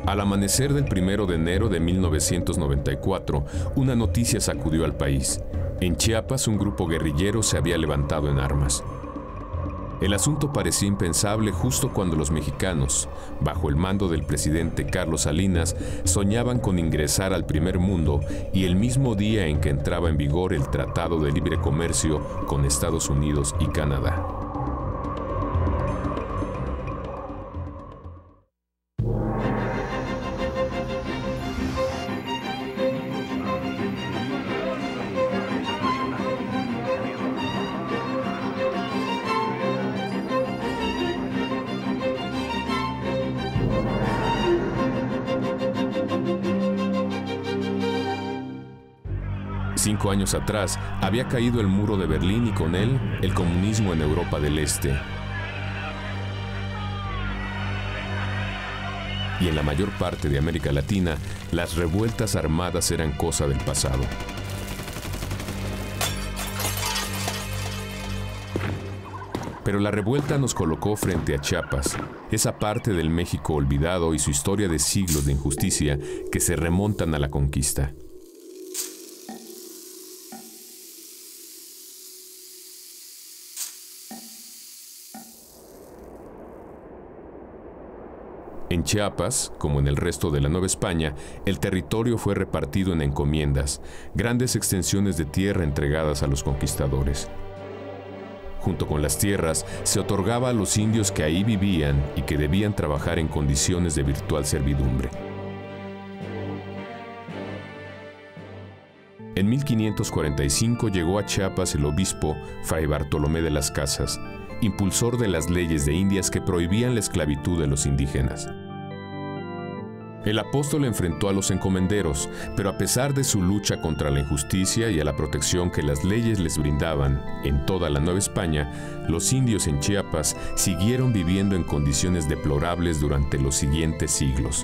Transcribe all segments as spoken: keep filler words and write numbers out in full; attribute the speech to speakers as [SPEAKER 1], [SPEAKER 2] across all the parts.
[SPEAKER 1] Al amanecer del primero de enero de mil novecientos noventa y cuatro, una noticia sacudió al país. En Chiapas, un grupo guerrillero se había levantado en armas. El asunto parecía impensable justo cuando los mexicanos, bajo el mando del presidente Carlos Salinas, soñaban con ingresar al primer mundo y el mismo día en que entraba en vigor el Tratado de Libre Comercio con Estados Unidos y Canadá. Cinco años atrás había caído el muro de Berlín y con él el comunismo en Europa del Este. Y en la mayor parte de América Latina, las revueltas armadas eran cosa del pasado. Pero la revuelta nos colocó frente a Chiapas, esa parte del México olvidado y su historia de siglos de injusticia que se remontan a la conquista. En Chiapas, como en el resto de la Nueva España, el territorio fue repartido en encomiendas, grandes extensiones de tierra entregadas a los conquistadores. Junto con las tierras, se otorgaba a los indios que ahí vivían y que debían trabajar en condiciones de virtual servidumbre. En mil quinientos cuarenta y cinco llegó a Chiapas el obispo Fray Bartolomé de las Casas, impulsor de las leyes de Indias que prohibían la esclavitud de los indígenas. El apóstol enfrentó a los encomenderos, pero a pesar de su lucha contra la injusticia y a la protección que las leyes les brindaban en toda la Nueva España, los indios en Chiapas siguieron viviendo en condiciones deplorables durante los siguientes siglos.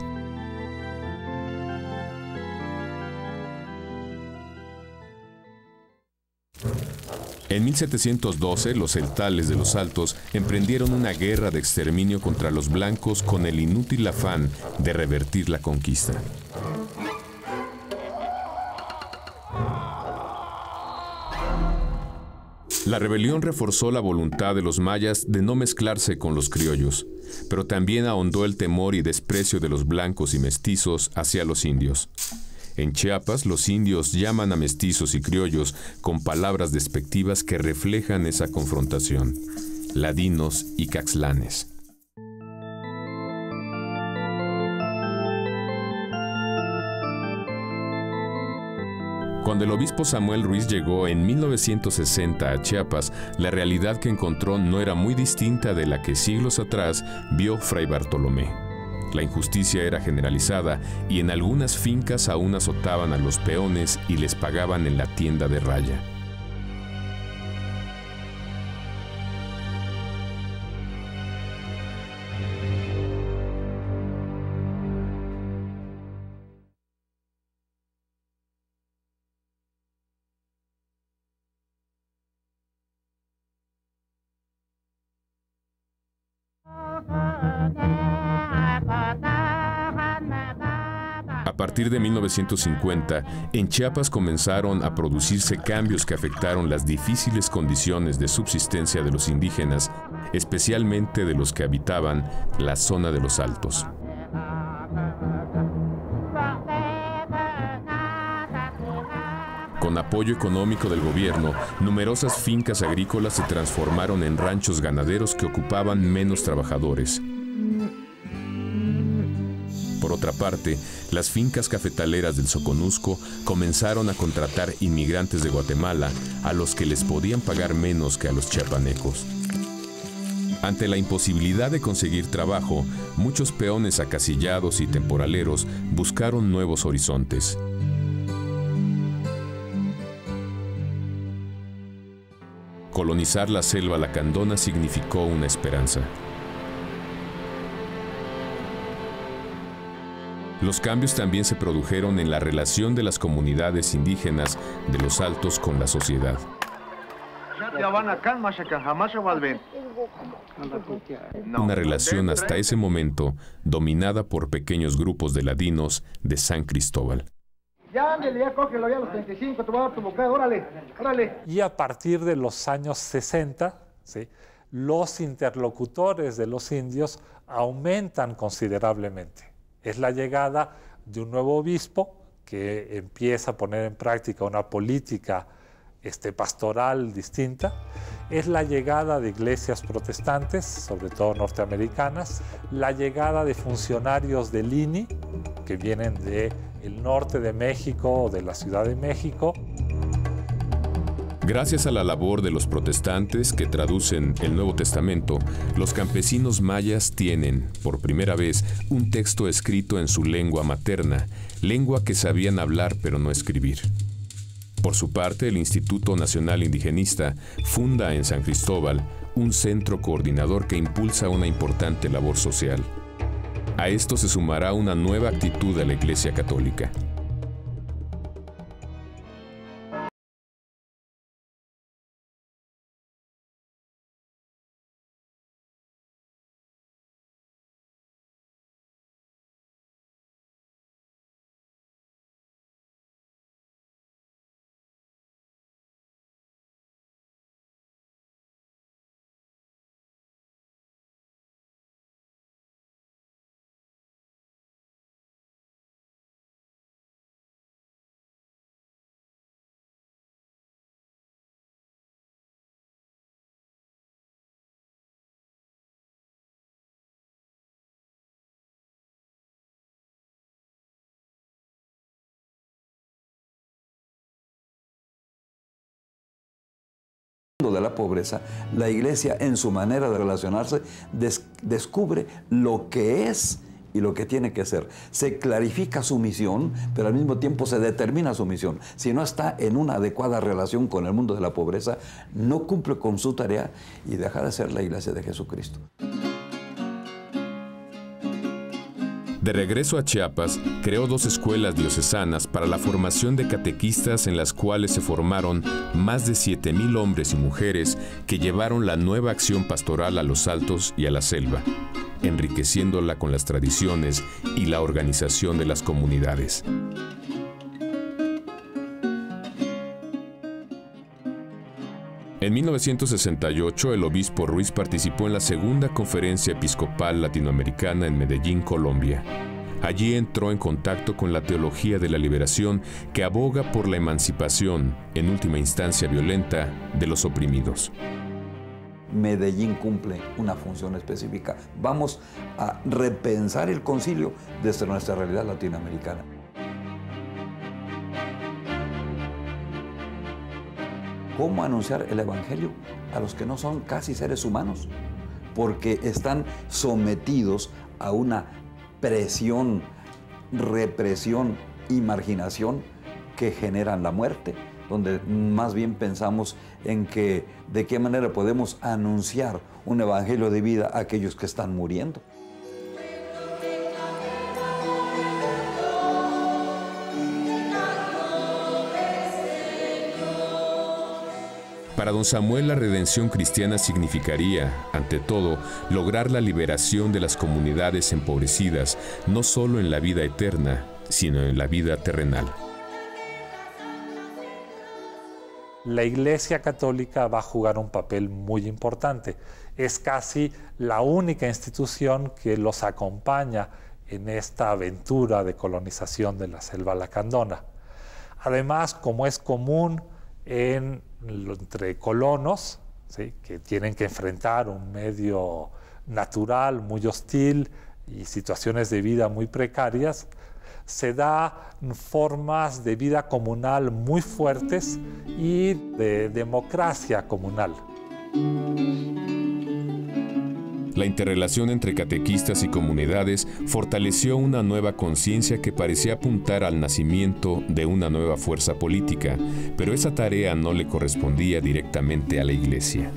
[SPEAKER 1] En mil setecientos doce, los celtales de los Altos emprendieron una guerra de exterminio contra los blancos con el inútil afán de revertir la conquista. La rebelión reforzó la voluntad de los mayas de no mezclarse con los criollos, pero también ahondó el temor y desprecio de los blancos y mestizos hacia los indios. En Chiapas, los indios llaman a mestizos y criollos con palabras despectivas que reflejan esa confrontación: ladinos y caxlanes. Cuando el obispo Samuel Ruiz llegó en mil novecientos sesenta a Chiapas, la realidad que encontró no era muy distinta de la que siglos atrás vio Fray Bartolomé. La injusticia era generalizada y en algunas fincas aún azotaban a los peones y les pagaban en la tienda de raya. A partir de mil novecientos cincuenta, en Chiapas comenzaron a producirse cambios que afectaron las difíciles condiciones de subsistencia de los indígenas, especialmente de los que habitaban la zona de los Altos. Con apoyo económico del gobierno, numerosas fincas agrícolas se transformaron en ranchos ganaderos que ocupaban menos trabajadores. Por otra parte, las fincas cafetaleras del Soconusco comenzaron a contratar inmigrantes de Guatemala a los que les podían pagar menos que a los chiapanecos. Ante la imposibilidad de conseguir trabajo, muchos peones acasillados y temporaleros buscaron nuevos horizontes. Colonizar la selva lacandona significó una esperanza. Los cambios también se produjeron en la relación de las comunidades indígenas de los Altos con la sociedad. Una relación hasta ese momento dominada por pequeños grupos de ladinos de San Cristóbal.
[SPEAKER 2] Ya, ándale, ya cógelo, ya a los treinta y cinco, te voy a dar tu bocado, órale, órale.
[SPEAKER 3] Y a partir de los años sesenta, ¿sí?, los interlocutores de los indios aumentan considerablemente. Es la llegada de un nuevo obispo que empieza a poner en práctica una política este, pastoral distinta. Es la llegada de iglesias protestantes, sobre todo norteamericanas, la llegada de funcionarios del I N I, que vienen del norte de México o de la Ciudad de México.
[SPEAKER 1] Gracias a la labor de los protestantes que traducen el Nuevo Testamento, los campesinos mayas tienen, por primera vez, un texto escrito en su lengua materna, lengua que sabían hablar pero no escribir. Por su parte, el Instituto Nacional Indigenista funda en San Cristóbal un centro coordinador que impulsa una importante labor social. A esto se sumará una nueva actitud de la Iglesia Católica.
[SPEAKER 4] De la pobreza, la Iglesia en su manera de relacionarse des descubre lo que es y lo que tiene que ser. Se clarifica su misión, pero al mismo tiempo se determina su misión. Si no está en una adecuada relación con el mundo de la pobreza, no cumple con su tarea y deja de ser la Iglesia de Jesucristo.
[SPEAKER 1] De regreso a Chiapas, creó dos escuelas diocesanas para la formación de catequistas en las cuales se formaron más de siete mil hombres y mujeres que llevaron la nueva acción pastoral a los altos y a la selva, enriqueciéndola con las tradiciones y la organización de las comunidades. En mil novecientos sesenta y ocho, el obispo Ruiz participó en la segunda conferencia episcopal latinoamericana en Medellín, Colombia. Allí entró en contacto con la teología de la liberación que aboga por la emancipación, en última instancia violenta, de los oprimidos.
[SPEAKER 4] Medellín cumple una función específica. Vamos a repensar el concilio desde nuestra realidad latinoamericana. ¿Cómo anunciar el Evangelio a los que no son casi seres humanos? Porque están sometidos a una presión, represión y marginación que generan la muerte, donde más bien pensamos en que de qué manera podemos anunciar un Evangelio de vida a aquellos que están muriendo.
[SPEAKER 1] Para don Samuel, la redención cristiana significaría, ante todo, lograr la liberación de las comunidades empobrecidas, no solo en la vida eterna, sino en la vida terrenal.
[SPEAKER 3] La Iglesia Católica va a jugar un papel muy importante. Es casi la única institución que los acompaña en esta aventura de colonización de la selva lacandona. Además, como es común en, entre colonos, ¿sí?, que tienen que enfrentar un medio natural muy hostil y situaciones de vida muy precarias, se da formas de vida comunal muy fuertes y de democracia comunal.
[SPEAKER 1] La interrelación entre catequistas y comunidades fortaleció una nueva conciencia que parecía apuntar al nacimiento de una nueva fuerza política, pero esa tarea no le correspondía directamente a la Iglesia.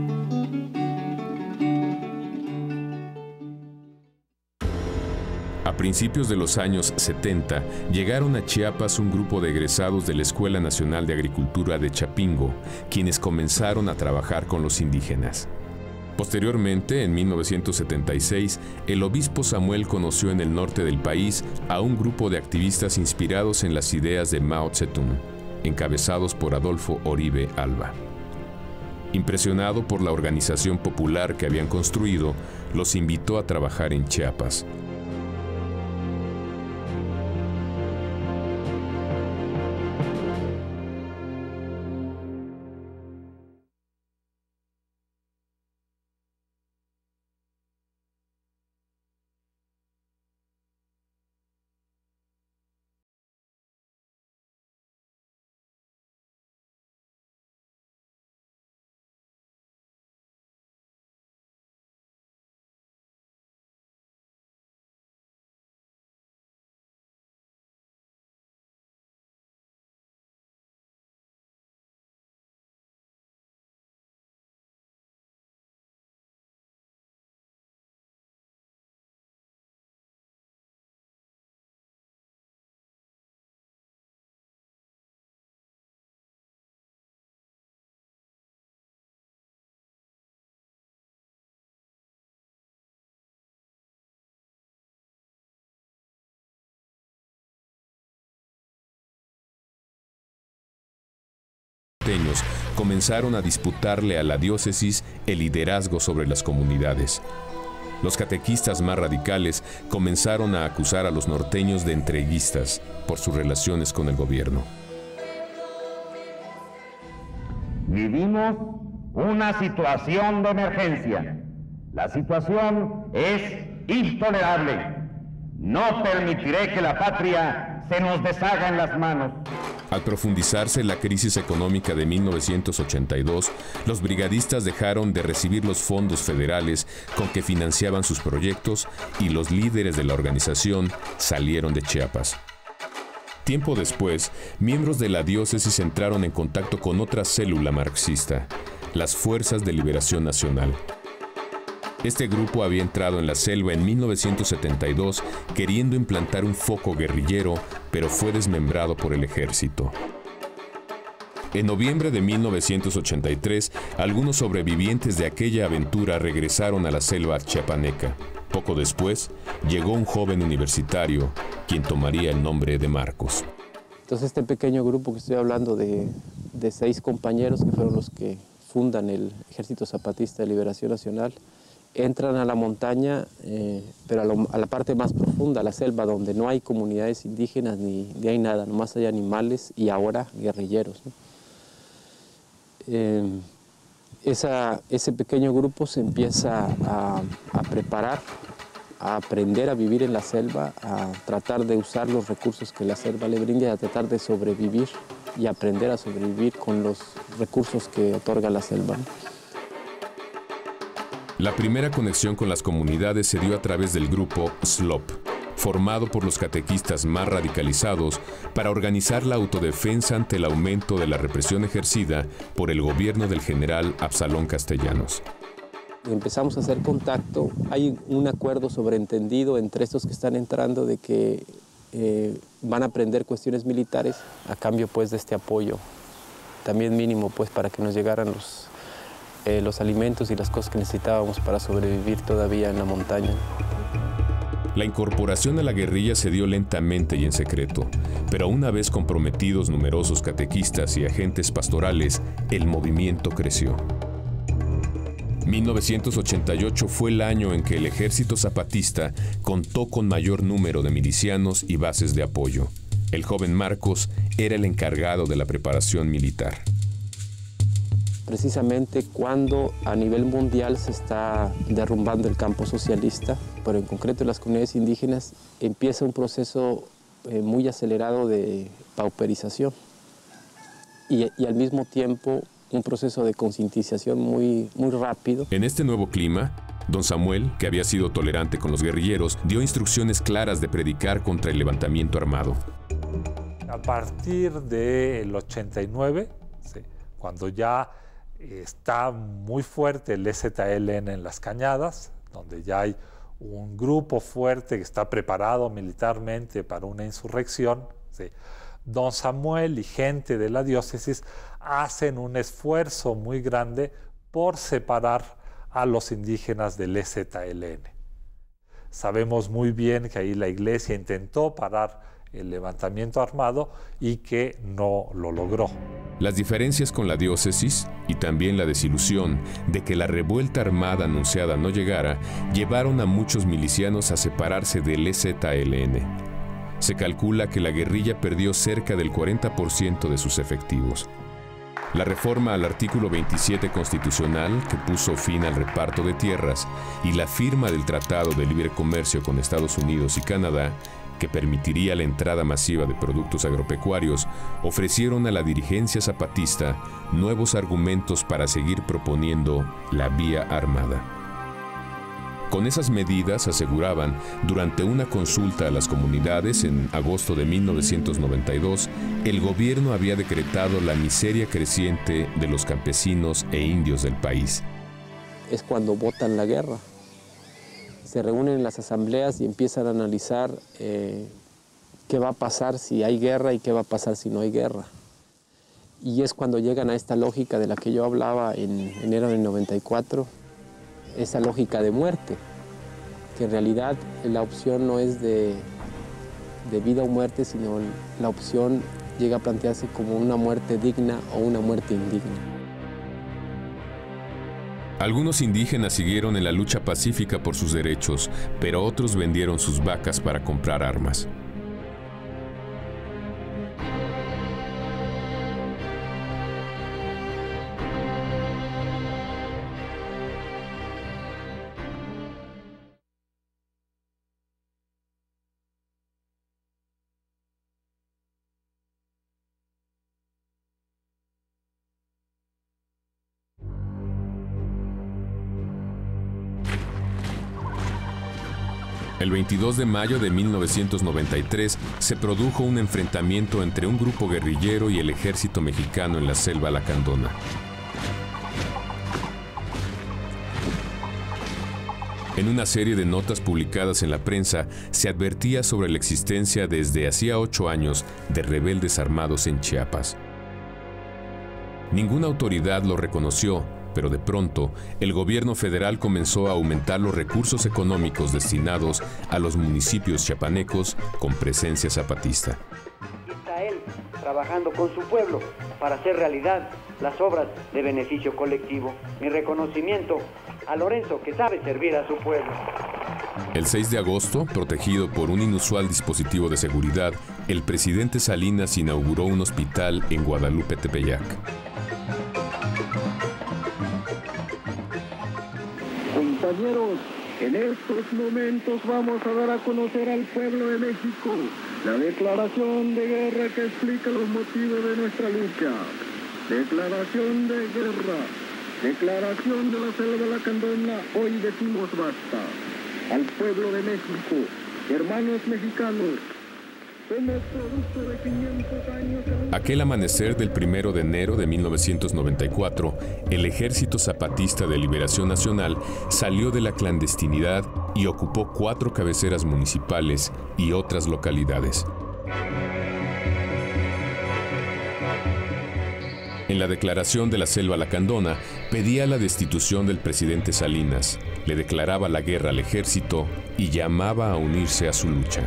[SPEAKER 1] A principios de los años setenta, llegaron a Chiapas un grupo de egresados de la Escuela Nacional de Agricultura de Chapingo, quienes comenzaron a trabajar con los indígenas. Posteriormente, en mil novecientos setenta y seis, el obispo Samuel conoció en el norte del país a un grupo de activistas inspirados en las ideas de Mao Zedong, encabezados por Adolfo Oribe Alba. Impresionado por la organización popular que habían construido, los invitó a trabajar en Chiapas. Comenzaron a disputarle a la diócesis el liderazgo sobre las comunidades. Los catequistas más radicales comenzaron a acusar a los norteños de entreguistas por sus relaciones con el gobierno.
[SPEAKER 5] Vivimos una situación de emergencia. La situación es intolerable. No permitiré que la patria se nos deshaga en las manos.
[SPEAKER 1] Al profundizarse la crisis económica de mil novecientos ochenta y dos, los brigadistas dejaron de recibir los fondos federales con que financiaban sus proyectos y los líderes de la organización salieron de Chiapas. Tiempo después, miembros de la diócesis entraron en contacto con otra célula marxista, las Fuerzas de Liberación Nacional. Este grupo había entrado en la selva en mil novecientos setenta y dos queriendo implantar un foco guerrillero, pero fue desmembrado por el ejército. En noviembre de mil novecientos ochenta y tres, algunos sobrevivientes de aquella aventura regresaron a la selva chiapaneca. Poco después, llegó un joven universitario, quien tomaría el nombre de Marcos.
[SPEAKER 6] Entonces este pequeño grupo que estoy hablando de, de seis compañeros que fueron los que fundan el Ejército Zapatista de Liberación Nacional, entran a la montaña, eh, pero a, lo, a la parte más profunda, a la selva, donde no hay comunidades indígenas ni, ni hay nada, nomás hay animales y ahora guerrilleros, ¿no? Eh, esa, ese pequeño grupo se empieza a, a preparar, a aprender a vivir en la selva, a tratar de usar los recursos que la selva le brinda, a tratar de sobrevivir y aprender a sobrevivir con los recursos que otorga la selva, ¿no?
[SPEAKER 1] La primera conexión con las comunidades se dio a través del grupo S L O P, formado por los catequistas más radicalizados para organizar la autodefensa ante el aumento de la represión ejercida por el gobierno del general Absalón Castellanos.
[SPEAKER 6] Empezamos a hacer contacto, hay un acuerdo sobreentendido entre estos que están entrando de que eh, van a aprender cuestiones militares a cambio pues de este apoyo, también mínimo pues para que nos llegaran los Eh, los alimentos y las cosas que necesitábamos para sobrevivir todavía en la montaña.
[SPEAKER 1] La incorporación a la guerrilla se dio lentamente y en secreto, pero una vez comprometidos numerosos catequistas y agentes pastorales, el movimiento creció. mil novecientos ochenta y ocho fue el año en que el ejército zapatista contó con mayor número de milicianos y bases de apoyo. El joven Marcos era el encargado de la preparación militar.
[SPEAKER 6] Precisamente cuando a nivel mundial se está derrumbando el campo socialista, pero en concreto en las comunidades indígenas, empieza un proceso eh, muy acelerado de pauperización y, y al mismo tiempo un proceso de concientización muy, muy rápido.
[SPEAKER 1] En este nuevo clima, don Samuel, que había sido tolerante con los guerrilleros, dio instrucciones claras de predicar contra el levantamiento armado.
[SPEAKER 3] A partir del ochenta y nueve, sí, cuando ya está muy fuerte el E Z L N en las Cañadas, donde ya hay un grupo fuerte que está preparado militarmente para una insurrección, ¿sí? Don Samuel y gente de la diócesis hacen un esfuerzo muy grande por separar a los indígenas del E Z L N. Sabemos muy bien que ahí la iglesia intentó parar el levantamiento armado y que no lo logró.
[SPEAKER 1] Las diferencias con la diócesis y también la desilusión de que la revuelta armada anunciada no llegara llevaron a muchos milicianos a separarse del E Z L N. Se calcula que la guerrilla perdió cerca del cuarenta por ciento de sus efectivos. La reforma al artículo veintisiete constitucional, que puso fin al reparto de tierras, y la firma del Tratado de Libre Comercio con Estados Unidos y Canadá, que permitiría la entrada masiva de productos agropecuarios, ofrecieron a la dirigencia zapatista nuevos argumentos para seguir proponiendo la vía armada. Con esas medidas, aseguraban, durante una consulta a las comunidades en agosto de mil novecientos noventa y dos, el gobierno había decretado la miseria creciente de los campesinos e indios del país.
[SPEAKER 6] Es cuando votan la guerra. Se reúnen en las asambleas y empiezan a analizar eh, qué va a pasar si hay guerra y qué va a pasar si no hay guerra. Y es cuando llegan a esta lógica de la que yo hablaba en enero del noventa y cuatro, esa lógica de muerte, que en realidad la opción no es de, de vida o muerte, sino la opción llega a plantearse como una muerte digna o una muerte indigna.
[SPEAKER 1] Algunos indígenas siguieron en la lucha pacífica por sus derechos, pero otros vendieron sus vacas para comprar armas. El veintidós de mayo de mil novecientos noventa y tres se produjo un enfrentamiento entre un grupo guerrillero y el ejército mexicano en la selva lacandona. En una serie de notas publicadas en la prensa se advertía sobre la existencia desde hacía ocho años de rebeldes armados en Chiapas. Ninguna autoridad lo reconoció, pero de pronto el gobierno federal comenzó a aumentar los recursos económicos destinados a los municipios chiapanecos con presencia zapatista.
[SPEAKER 7] Aquí está él, trabajando con su pueblo para hacer realidad las obras de beneficio colectivo. Mi reconocimiento a Lorenzo, que sabe servir a su pueblo.
[SPEAKER 1] El seis de agosto, protegido por un inusual dispositivo de seguridad, el presidente Salinas inauguró un hospital en Guadalupe, Tepeyac.
[SPEAKER 8] Compañeros, en estos momentos vamos a dar a conocer al pueblo de México la declaración de guerra que explica los motivos de nuestra lucha. Declaración de guerra, declaración de la selva lacandona, hoy decimos basta. Al pueblo de México, hermanos mexicanos, somos producto de quinientos años...
[SPEAKER 1] Aquel amanecer del primero de enero de mil novecientos noventa y cuatro, el Ejército Zapatista de Liberación Nacional salió de la clandestinidad y ocupó cuatro cabeceras municipales y otras localidades. En la declaración de la selva lacandona, pedía la destitución del presidente Salinas, le declaraba la guerra al ejército y llamaba a unirse a su lucha.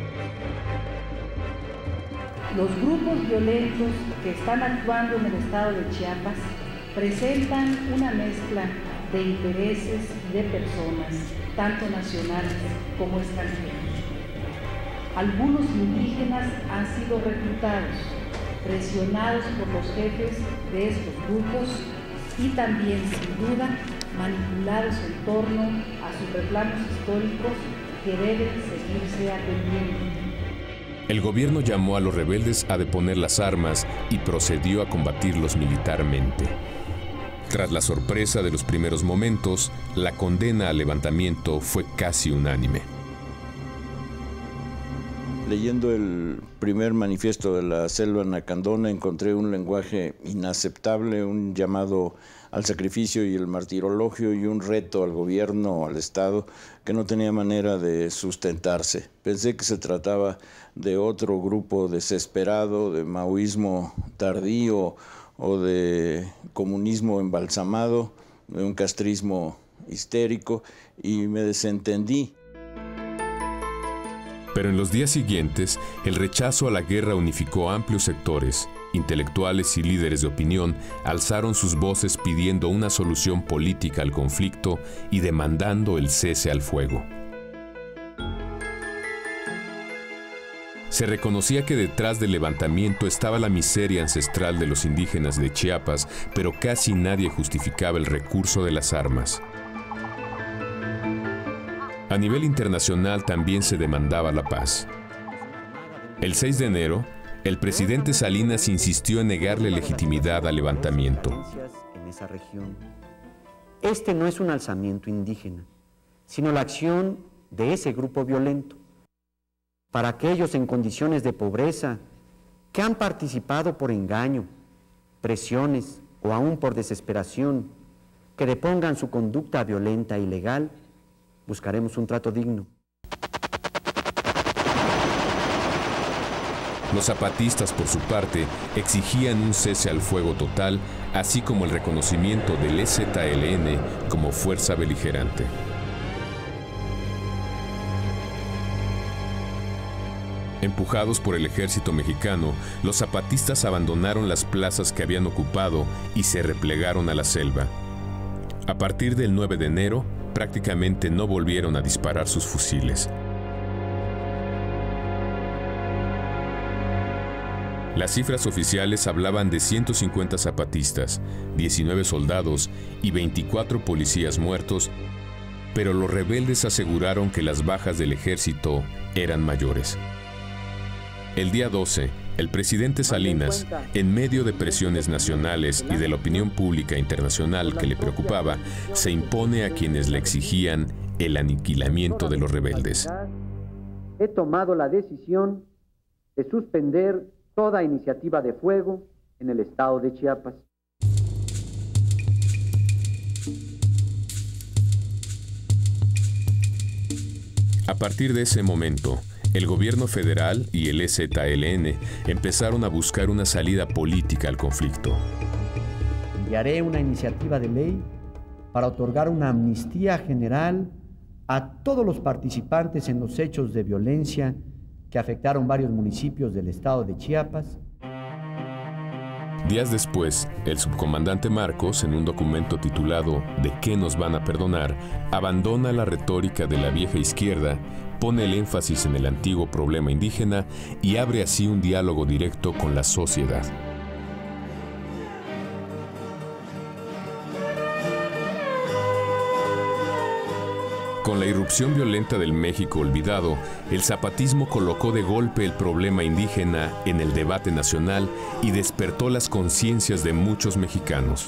[SPEAKER 9] Los grupos violentos que están actuando en el estado de Chiapas presentan una mezcla de intereses y de personas, tanto nacionales como extranjeras. Algunos indígenas han sido reclutados, presionados por los jefes de estos grupos y también, sin duda, manipulados en torno a sus reclamos históricos que deben seguirse atendiendo.
[SPEAKER 1] El gobierno llamó a los rebeldes a deponer las armas y procedió a combatirlos militarmente. Tras la sorpresa de los primeros momentos, la condena al levantamiento fue casi unánime.
[SPEAKER 10] Leyendo el primer manifiesto de la Selva Lacandona encontré un lenguaje inaceptable, un llamado al sacrificio y el martirologio y un reto al gobierno, al Estado, que no tenía manera de sustentarse. Pensé que se trataba de otro grupo desesperado, de maoísmo tardío o de comunismo embalsamado, de un castrismo histérico, y me desentendí.
[SPEAKER 1] Pero en los días siguientes, el rechazo a la guerra unificó amplios sectores. Intelectuales y líderes de opinión alzaron sus voces pidiendo una solución política al conflicto y demandando el cese al fuego. Se reconocía que detrás del levantamiento estaba la miseria ancestral de los indígenas de Chiapas, pero casi nadie justificaba el recurso de las armas. A nivel internacional también se demandaba la paz. El seis de enero, el presidente Salinas insistió en negarle legitimidad al levantamiento.
[SPEAKER 7] En esa región, este no es un alzamiento indígena, sino la acción de ese grupo violento. Para aquellos en condiciones de pobreza que han participado por engaño, presiones o aún por desesperación, que depongan su conducta violenta e ilegal, buscaremos un trato digno.
[SPEAKER 1] Los zapatistas, por su parte, exigían un cese al fuego total, así como el reconocimiento del E Z L N como fuerza beligerante. Empujados por el ejército mexicano, los zapatistas abandonaron las plazas que habían ocupado y se replegaron a la selva. A partir del nueve de enero, prácticamente no volvieron a disparar sus fusiles. Las cifras oficiales hablaban de ciento cincuenta zapatistas, diecinueve soldados y veinticuatro policías muertos, pero los rebeldes aseguraron que las bajas del ejército eran mayores. El día doce, el presidente Salinas, en medio de presiones nacionales y de la opinión pública internacional que le preocupaba, se impone a quienes le exigían el aniquilamiento de los rebeldes.
[SPEAKER 7] He tomado la decisión de suspender toda iniciativa de fuego en el estado de Chiapas.
[SPEAKER 1] A partir de ese momento, el gobierno federal y el E Z L N empezaron a buscar una salida política al conflicto.
[SPEAKER 7] Enviaré una iniciativa de ley para otorgar una amnistía general a todos los participantes en los hechos de violencia que afectaron varios municipios del estado de Chiapas.
[SPEAKER 1] Días después, el subcomandante Marcos, en un documento titulado ¿De qué nos van a perdonar?, abandona la retórica de la vieja izquierda, pone el énfasis en el antiguo problema indígena y abre así un diálogo directo con la sociedad. Con la irrupción violenta del México olvidado, el zapatismo colocó de golpe el problema indígena en el debate nacional y despertó las conciencias de muchos mexicanos.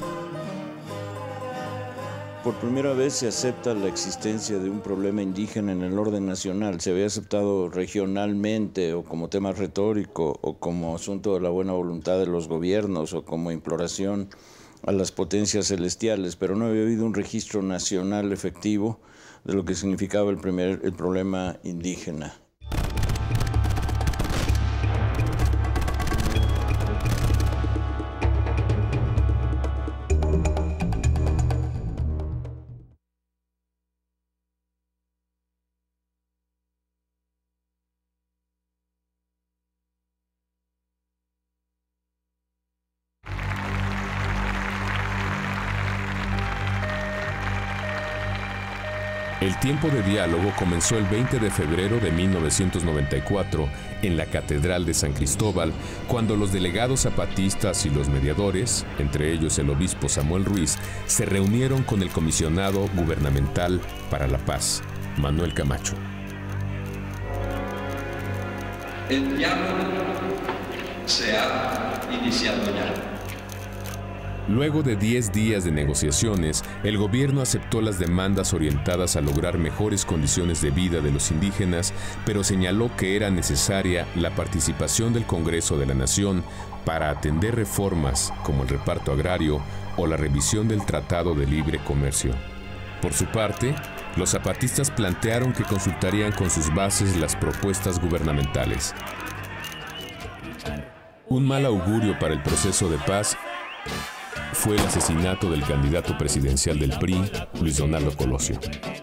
[SPEAKER 10] Por primera vez se acepta la existencia de un problema indígena en el orden nacional. Se había aceptado regionalmente o como tema retórico o como asunto de la buena voluntad de los gobiernos o como imploración a las potencias celestiales, pero no había habido un registro nacional efectivo de lo que significaba el, primer, el problema indígena.
[SPEAKER 1] El tiempo de diálogo comenzó el veinte de febrero de mil novecientos noventa y cuatro en la Catedral de San Cristóbal, cuando los delegados zapatistas y los mediadores, entre ellos el obispo Samuel Ruiz, se reunieron con el comisionado gubernamental para la paz, Manuel Camacho.
[SPEAKER 11] El diálogo se ha iniciado ya.
[SPEAKER 1] Luego de diez días de negociaciones, el gobierno aceptó las demandas orientadas a lograr mejores condiciones de vida de los indígenas, pero señaló que era necesaria la participación del Congreso de la Nación para atender reformas como el reparto agrario o la revisión del Tratado de Libre Comercio. Por su parte, los zapatistas plantearon que consultarían con sus bases las propuestas gubernamentales. Un mal augurio para el proceso de paz fue el asesinato del candidato presidencial del P R I, Luis Donaldo Colosio.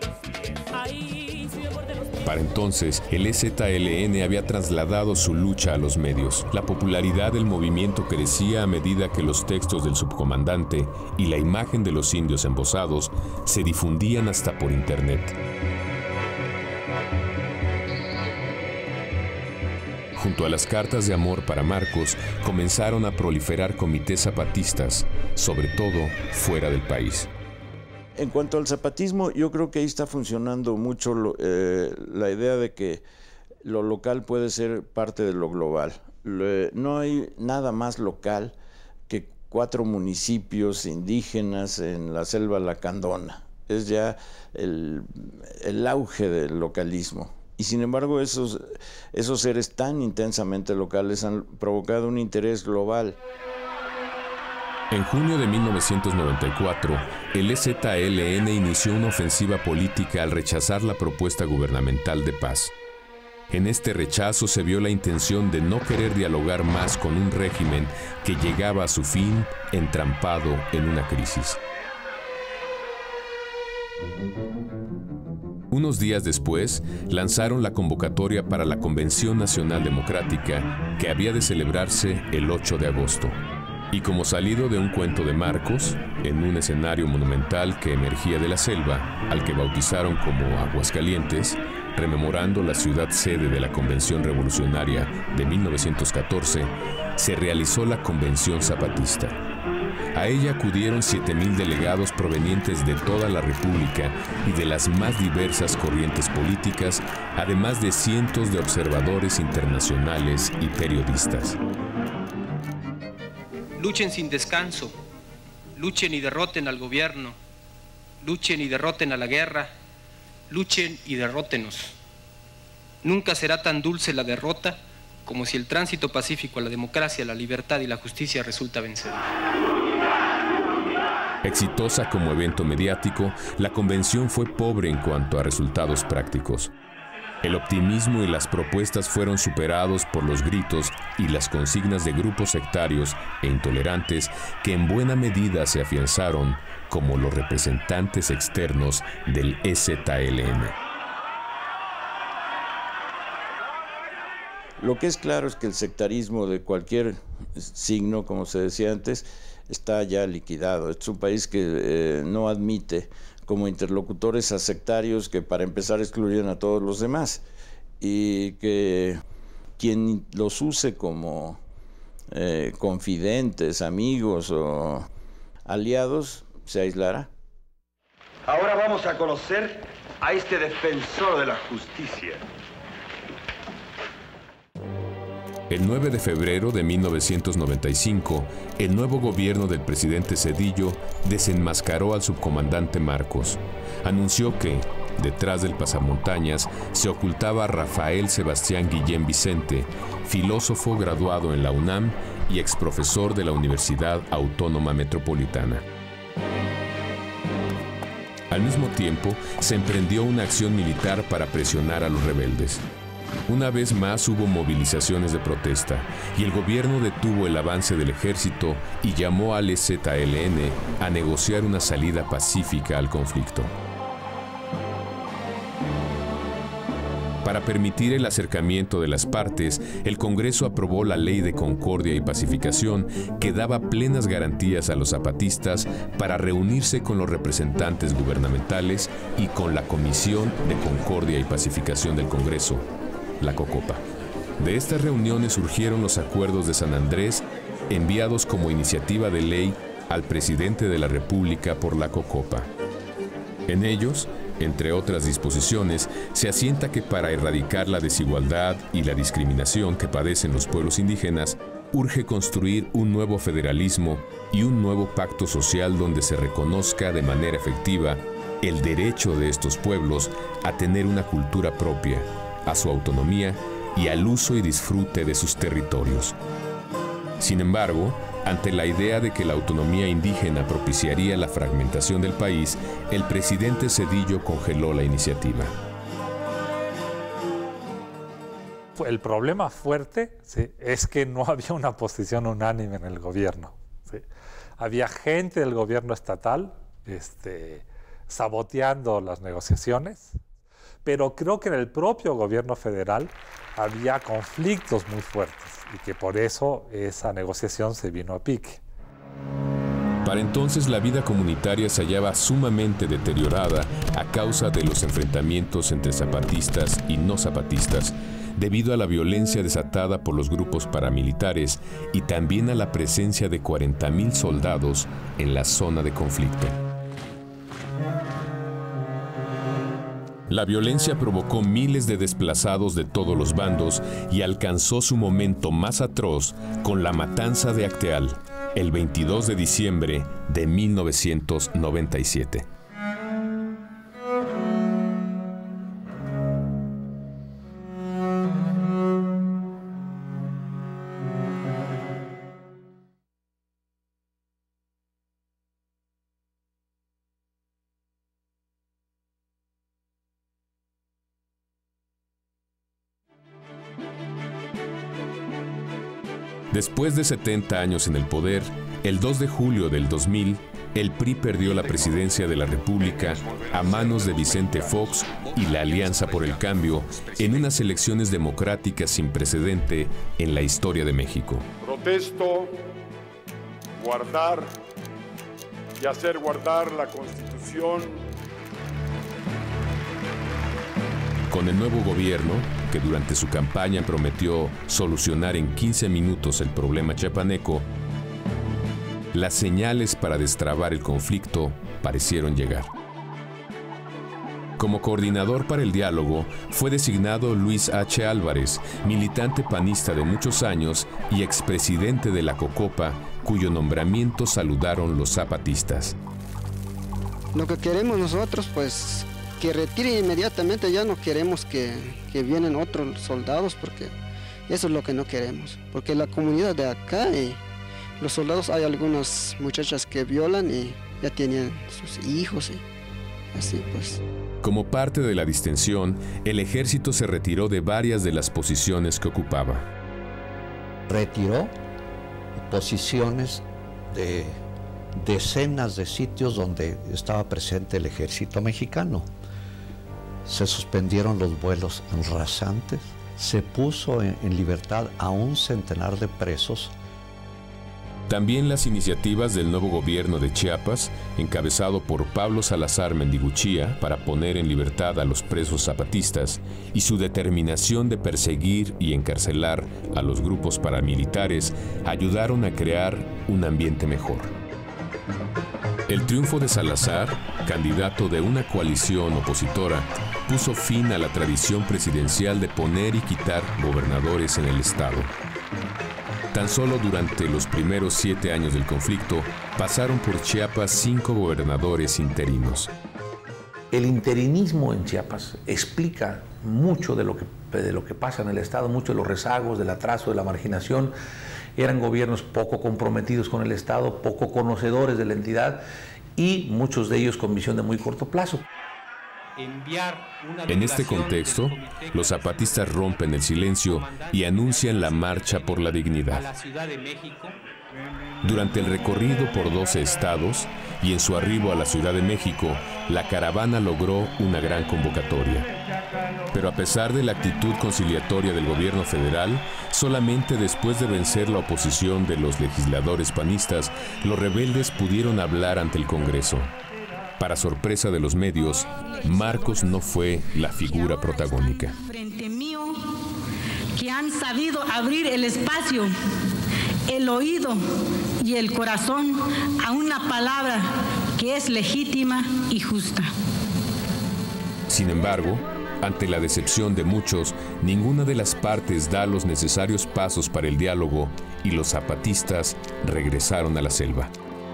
[SPEAKER 1] Para entonces, el E Z L N había trasladado su lucha a los medios. La popularidad del movimiento crecía a medida que los textos del subcomandante y la imagen de los indios embosados se difundían hasta por internet. Junto a las cartas de amor para Marcos, comenzaron a proliferar comités zapatistas, sobre todo fuera del país.
[SPEAKER 10] En cuanto al zapatismo, yo creo que ahí está funcionando mucho lo, eh, la idea de que lo local puede ser parte de lo global. Lo, no hay nada más local que cuatro municipios indígenas en la selva lacandona. Es ya el, el auge del localismo. Y sin embargo, esos, esos seres tan intensamente locales han provocado un interés global.
[SPEAKER 1] En junio de mil novecientos noventa y cuatro, el E Z L N inició una ofensiva política al rechazar la propuesta gubernamental de paz. En este rechazo se vio la intención de no querer dialogar más con un régimen que llegaba a su fin entrampado en una crisis. Unos días después, lanzaron la convocatoria para la Convención Nacional Democrática, que había de celebrarse el ocho de agosto. Y como salido de un cuento de Marcos, en un escenario monumental que emergía de la selva, al que bautizaron como Aguascalientes, rememorando la ciudad sede de la Convención Revolucionaria de mil novecientos catorce, se realizó la Convención Zapatista. A ella acudieron siete mil delegados provenientes de toda la República y de las más diversas corrientes políticas, además de cientos de observadores internacionales y periodistas.
[SPEAKER 11] Luchen sin descanso, luchen y derroten al gobierno, luchen y derroten a la guerra, luchen y derrótenos. Nunca será tan dulce la derrota como si el tránsito pacífico a la democracia, la libertad y la justicia resulta vencedor.
[SPEAKER 1] Exitosa como evento mediático, la convención fue pobre en cuanto a resultados prácticos. El optimismo y las propuestas fueron superados por los gritos y las consignas de grupos sectarios e intolerantes que en buena medida se afianzaron como los representantes externos del E Z L N.
[SPEAKER 10] Lo que es claro es que el sectarismo de cualquier signo, como se decía antes, está ya liquidado. Es un país que eh, no admite como interlocutores a sectarios que para empezar excluyen a todos los demás y que quien los use como eh, confidentes, amigos o aliados se aislará.
[SPEAKER 12] Ahora vamos a conocer a este defensor de la justicia.
[SPEAKER 1] El nueve de febrero de mil novecientos noventa y cinco, el nuevo gobierno del presidente Zedillo desenmascaró al subcomandante Marcos. Anunció que, detrás del pasamontañas, se ocultaba Rafael Sebastián Guillén Vicente, filósofo graduado en la UNAM y exprofesor de la Universidad Autónoma Metropolitana. Al mismo tiempo, se emprendió una acción militar para presionar a los rebeldes. Una vez más hubo movilizaciones de protesta y el gobierno detuvo el avance del ejército y llamó al E Z L N a negociar una salida pacífica al conflicto. Para permitir el acercamiento de las partes, el Congreso aprobó la Ley de Concordia y Pacificación que daba plenas garantías a los zapatistas para reunirse con los representantes gubernamentales y con la Comisión de Concordia y Pacificación del Congreso, la COCOPA. De estas reuniones surgieron los acuerdos de San Andrés, enviados como iniciativa de ley al presidente de la República por la COCOPA. En ellos, entre otras disposiciones, se asienta que para erradicar la desigualdad y la discriminación que padecen los pueblos indígenas, urge construir un nuevo federalismo y un nuevo pacto social donde se reconozca de manera efectiva el derecho de estos pueblos a tener una cultura propia, a su autonomía y al uso y disfrute de sus territorios. Sin embargo, ante la idea de que la autonomía indígena propiciaría la fragmentación del país, el presidente Zedillo congeló la iniciativa.
[SPEAKER 3] El problema fuerte, ¿sí?, es que no había una posición unánime en el gobierno, ¿sí? Había gente del gobierno estatal este, saboteando las negociaciones, pero creo que en el propio gobierno federal había conflictos muy fuertes y que por eso esa negociación se vino a pique.
[SPEAKER 1] Para entonces la vida comunitaria se hallaba sumamente deteriorada a causa de los enfrentamientos entre zapatistas y no zapatistas, debido a la violencia desatada por los grupos paramilitares y también a la presencia de cuarenta mil soldados en la zona de conflicto. La violencia provocó miles de desplazados de todos los bandos y alcanzó su momento más atroz con la matanza de Acteal, el veintidós de diciembre de mil novecientos noventa y siete. Después de setenta años en el poder, el dos de julio del dos mil, el P R I perdió la presidencia de la República a manos de Vicente Fox y la Alianza por el Cambio en unas elecciones democráticas sin precedente en la historia de México.
[SPEAKER 13] Protesto guardar y hacer guardar la Constitución.
[SPEAKER 1] Con el nuevo gobierno, que durante su campaña prometió solucionar en quince minutos el problema chiapaneco, las señales para destrabar el conflicto parecieron llegar. Como coordinador para el diálogo fue designado Luis H. Álvarez, militante panista de muchos años y expresidente de la COCOPA, cuyo nombramiento saludaron los zapatistas.
[SPEAKER 14] Lo que queremos nosotros, pues, que retire inmediatamente, ya no queremos que, que vienen otros soldados, porque eso es lo que no queremos. Porque la comunidad de acá, y los soldados, hay algunas muchachas que violan y ya tienen sus hijos y así pues.
[SPEAKER 1] Como parte de la distensión, el ejército se retiró de varias de las posiciones que ocupaba.
[SPEAKER 15] Retiró posiciones de decenas de sitios donde estaba presente el ejército mexicano. Se suspendieron los vuelos rasantes, se puso en, en libertad a un centenar de presos.
[SPEAKER 1] También las iniciativas del nuevo gobierno de Chiapas, encabezado por Pablo Salazar Mendiguchía para poner en libertad a los presos zapatistas, y su determinación de perseguir y encarcelar a los grupos paramilitares, ayudaron a crear un ambiente mejor. El triunfo de Salazar, candidato de una coalición opositora, puso fin a la tradición presidencial de poner y quitar gobernadores en el estado. Tan solo durante los primeros siete años del conflicto, pasaron por Chiapas cinco gobernadores interinos.
[SPEAKER 16] El interinismo en Chiapas explica mucho de lo que, de lo que pasa en el estado, mucho de los rezagos, del atraso, de la marginación. Eran gobiernos poco comprometidos con el estado, poco conocedores de la entidad y muchos de ellos con visión de muy corto plazo.
[SPEAKER 1] En este contexto, los zapatistas rompen el silencio y anuncian la Marcha por la Dignidad. Durante el recorrido por doce estados y en su arribo a la Ciudad de México, la caravana logró una gran convocatoria. Pero a pesar de la actitud conciliatoria del gobierno federal, solamente después de vencer la oposición de los legisladores panistas, los rebeldes pudieron hablar ante el Congreso. Para sorpresa de los medios, Marcos no fue la figura protagónica.
[SPEAKER 17] Frente mío, que han sabido abrir el espacio, el oído y el corazón a una palabra que es legítima y justa.
[SPEAKER 1] Sin embargo, ante la decepción de muchos, ninguna de las partes da los necesarios pasos para el diálogo y los zapatistas regresaron a la selva.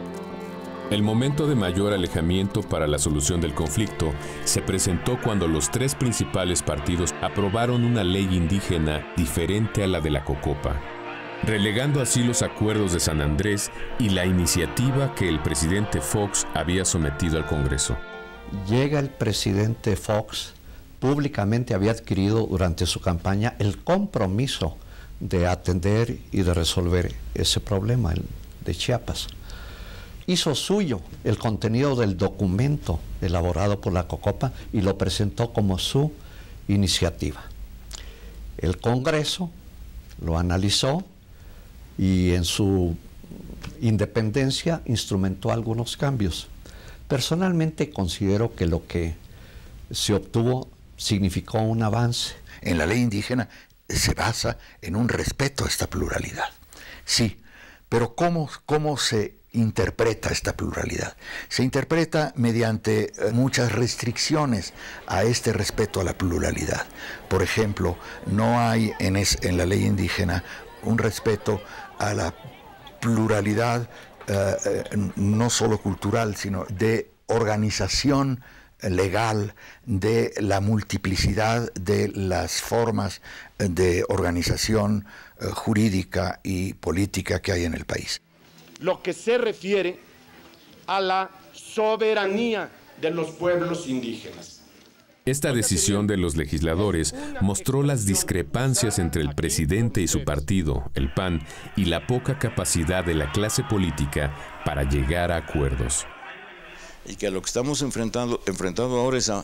[SPEAKER 1] El momento de mayor alejamiento para la solución del conflicto se presentó cuando los tres principales partidos aprobaron una ley indígena diferente a la de la Cocopa, relegando así los acuerdos de San Andrés y la iniciativa que el presidente Fox había sometido al Congreso.
[SPEAKER 15] Llega el presidente Fox, públicamente había adquirido durante su campaña el compromiso de atender y de resolver ese problema el de Chiapas. Hizo suyo el contenido del documento elaborado por la Cocopa y lo presentó como su iniciativa. El Congreso lo analizó y en su independencia instrumentó algunos cambios. Personalmente considero que lo que se obtuvo significó un avance.
[SPEAKER 18] En la ley indígena se basa en un respeto a esta pluralidad. Sí, pero ¿cómo, cómo se interpreta esta pluralidad? Se interpreta mediante muchas restricciones a este respeto a la pluralidad. Por ejemplo, no hay en, es, en la ley indígena un respeto a la pluralidad uh, no solo cultural, sino de organización legal, de la multiplicidad de las formas de organización uh, jurídica y política que hay en el país.
[SPEAKER 19] Lo que se refiere a la soberanía de los pueblos indígenas.
[SPEAKER 1] Esta decisión de los legisladores mostró las discrepancias entre el presidente y su partido, el P A N, y la poca capacidad de la clase política para llegar a acuerdos.
[SPEAKER 10] Y que a lo que estamos enfrentando, enfrentando ahora es a,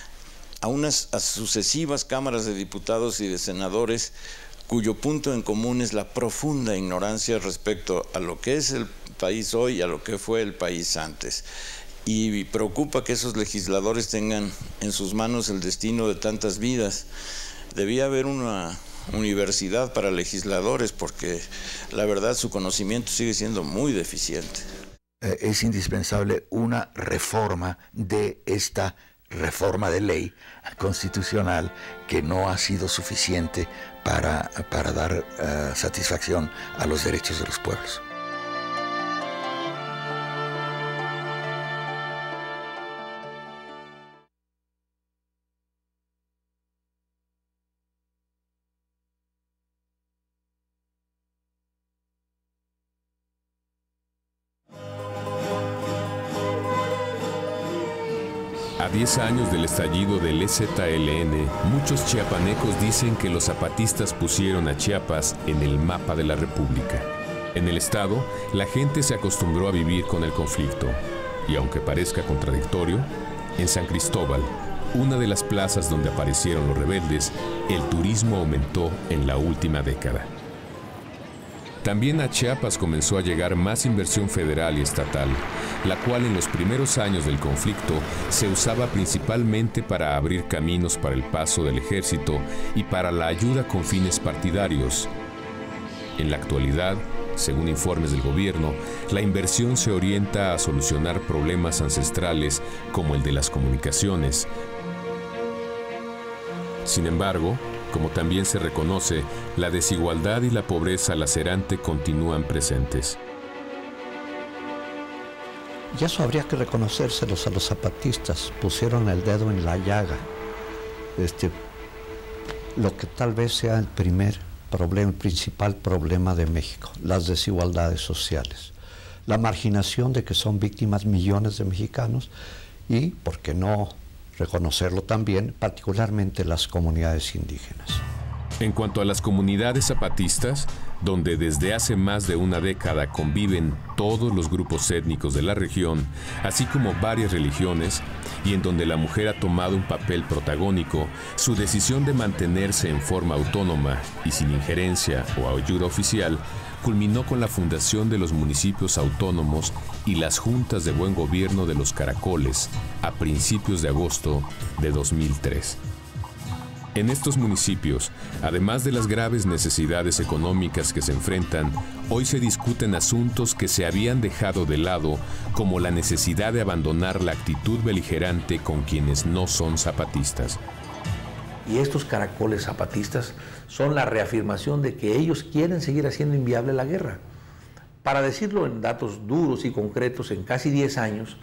[SPEAKER 10] a unas a sucesivas cámaras de diputados y de senadores cuyo punto en común es la profunda ignorancia respecto a lo que es el país hoy y a lo que fue el país antes. Y preocupa que esos legisladores tengan en sus manos el destino de tantas vidas. Debía haber una universidad para legisladores porque la verdad su conocimiento sigue siendo muy deficiente.
[SPEAKER 18] Es indispensable una reforma de esta reforma de ley constitucional que no ha sido suficiente para, para dar uh, satisfacción a los derechos de los pueblos.
[SPEAKER 1] A diez años del estallido del E Z L N, muchos chiapanecos dicen que los zapatistas pusieron a Chiapas en el mapa de la República. En el estado, la gente se acostumbró a vivir con el conflicto. Y aunque parezca contradictorio, en San Cristóbal, una de las plazas donde aparecieron los rebeldes, el turismo aumentó en la última década. También a Chiapas comenzó a llegar más inversión federal y estatal, la cual en los primeros años del conflicto se usaba principalmente para abrir caminos para el paso del ejército y para la ayuda con fines partidarios. En la actualidad, según informes del gobierno, la inversión se orienta a solucionar problemas ancestrales como el de las comunicaciones. Sin embargo, como también se reconoce, la desigualdad y la pobreza lacerante continúan presentes.
[SPEAKER 15] Y eso habría que reconocérselos a los zapatistas, pusieron el dedo en la llaga. Este, lo que tal vez sea el primer problema, el principal problema de México, las desigualdades sociales, la marginación de que son víctimas millones de mexicanos y, ¿por qué no reconocerlo también, particularmente las comunidades indígenas?
[SPEAKER 1] En cuanto a las comunidades zapatistas, donde desde hace más de una década conviven todos los grupos étnicos de la región, así como varias religiones, y en donde la mujer ha tomado un papel protagónico, su decisión de mantenerse en forma autónoma y sin injerencia o ayuda oficial culminó con la fundación de los municipios autónomos y las juntas de buen gobierno de los Caracoles a principios de agosto de dos mil tres. En estos municipios, además de las graves necesidades económicas que se enfrentan, hoy se discuten asuntos que se habían dejado de lado, como la necesidad de abandonar la actitud beligerante con quienes no son zapatistas.
[SPEAKER 16] Y estos caracoles zapatistas son la reafirmación de que ellos quieren seguir haciendo inviable la guerra. Para decirlo en datos duros y concretos, en casi diez años,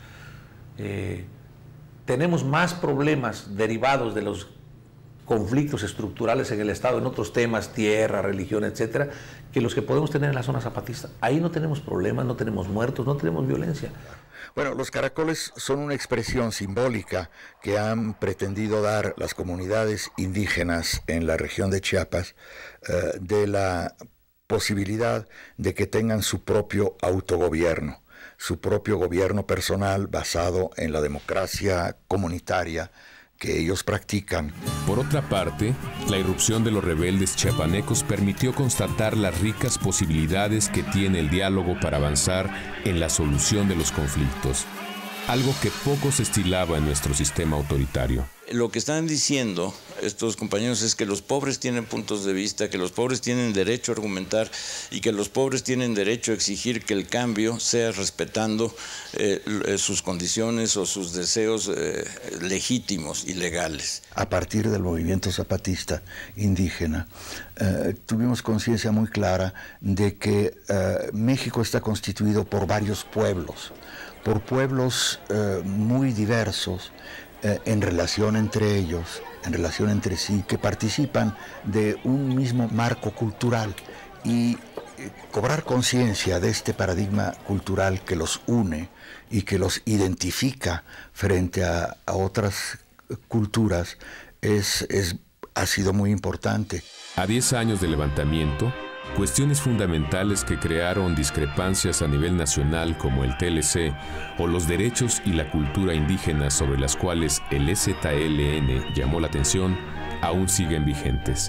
[SPEAKER 16] eh, tenemos más problemas derivados de los conflictos estructurales en el Estado, en otros temas, tierra, religión, etcétera, que los que podemos tener en la zona zapatista. Ahí no tenemos problemas, no tenemos muertos, no tenemos violencia.
[SPEAKER 18] Bueno, los caracoles son una expresión simbólica que han pretendido dar las comunidades indígenas en la región de Chiapas eh, de la posibilidad de que tengan su propio autogobierno, su propio gobierno personal basado en la democracia comunitaria que ellos practican.
[SPEAKER 1] Por otra parte, la irrupción de los rebeldes chiapanecos permitió constatar las ricas posibilidades que tiene el diálogo para avanzar en la solución de los conflictos, algo que poco se estilaba en nuestro sistema autoritario.
[SPEAKER 10] Lo que están diciendo estos compañeros es que los pobres tienen puntos de vista, que los pobres tienen derecho a argumentar y que los pobres tienen derecho a exigir que el cambio sea respetando eh, sus condiciones o sus deseos eh, legítimos y legales.
[SPEAKER 18] A partir del movimiento zapatista indígena, eh, tuvimos conciencia muy clara de que eh, México está constituido por varios pueblos, por pueblos eh, muy diversos, eh, en relación entre ellos, en relación entre sí, que participan de un mismo marco cultural, y eh, cobrar conciencia de este paradigma cultural que los une y que los identifica frente a, a otras culturas es, es, ha sido muy importante.
[SPEAKER 1] A diez años del levantamiento, cuestiones fundamentales que crearon discrepancias a nivel nacional como el T L C o los derechos y la cultura indígena sobre las cuales el E Z L N llamó la atención, aún siguen vigentes.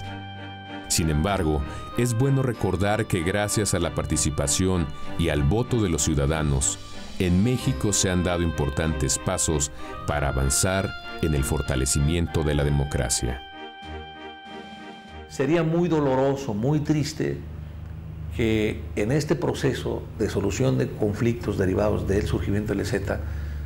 [SPEAKER 1] Sin embargo, es bueno recordar que gracias a la participación y al voto de los ciudadanos, en México se han dado importantes pasos para avanzar en el fortalecimiento de la democracia.
[SPEAKER 16] Sería muy doloroso, muy triste que en este proceso de solución de conflictos derivados del surgimiento del E Z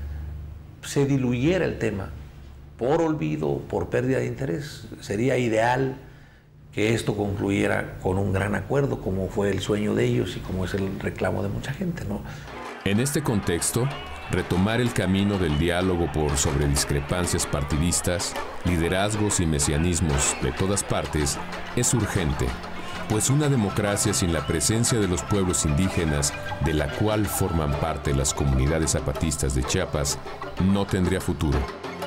[SPEAKER 16] se diluyera el tema por olvido, por pérdida de interés. Sería ideal que esto concluyera con un gran acuerdo, como fue el sueño de ellos y como es el reclamo de mucha gente, ¿no?
[SPEAKER 1] En este contexto, retomar el camino del diálogo por sobre discrepancias partidistas, liderazgos y mesianismos de todas partes es urgente, pues una democracia sin la presencia de los pueblos indígenas, de la cual forman parte las comunidades zapatistas de Chiapas, no tendría futuro.